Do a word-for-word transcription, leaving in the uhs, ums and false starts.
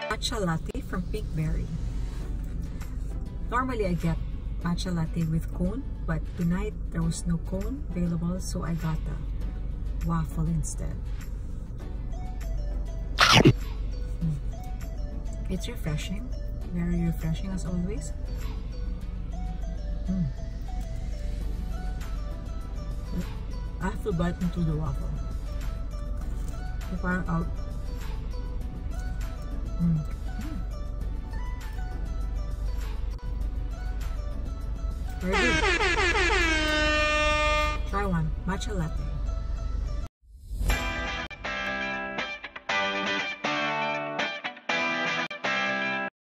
Matcha latte from Pinkberry. Normally I get matcha latte with cone, but tonight there was no cone available, so I got a waffle instead. Mm. It's refreshing, very refreshing as always. Mm. I have to bite into the waffle to find out. Mm. Mm. Very good. Try one matcha latte.